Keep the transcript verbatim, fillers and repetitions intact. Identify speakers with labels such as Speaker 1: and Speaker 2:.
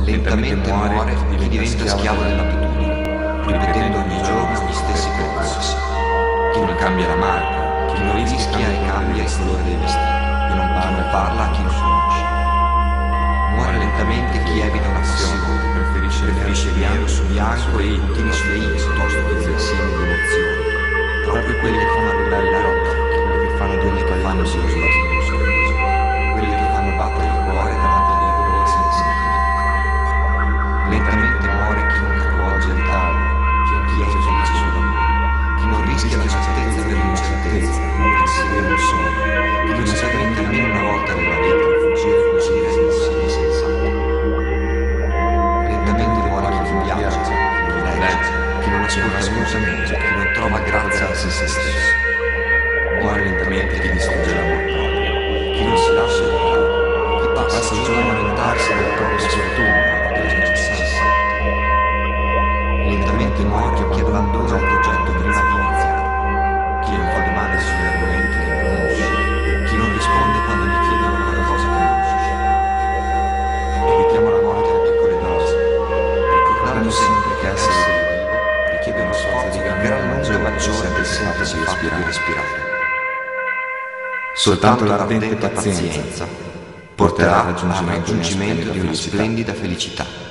Speaker 1: Lentamente muore chi diventa schiavo dell'abitudine, ripetendo ogni giorno gli stessi percorsi. Chi non cambia la marca, chi non rischia e cambia il colore dei vestiti, chi non parla e parla a chi non conosce. Muore lentamente chi evita un'azione, preferisce, preferisce bianco su bianco e i puntini sulle i piuttosto che gli insiemi di emozioni, proprio quelle che fanno brillare gli occhi, quelle che fanno dire che fanno sì così, quelle che fanno battere il cuore davanti agli errori senza. Lentamente muore chi non coinvolge l'Italia, chi è felice sul lavoro, chi non rischia la certezza per l'incertezza, per seguire un sogno, chi non si addormenta almeno una volta nella vita per fuggire e fuggire e consigli sensato. Lentamente muore chi non viaggia, chi non legge, chi non ascolta musica, chi non trova grazia in se stesso. Muore lentamente chi distrugge l'amore proprio, chi non si lascia aiutare, chi passa il giorno a lamentarsi della propria sfortuna. Lentamente muore chi abbandona il progetto prima di iniziare, chi non fa domande sugli argomenti che conosce, chi non risponde quando gli chiedono qualcosa che non conosce. Evitiamo la morte a piccole dosi, ricordando sempre che essere vivo richiede uno sforzo di gran lunga maggiore del semplice fatto di respirare. Soltanto l'ardente pazienza porterà al raggiungimento di una splendida felicità.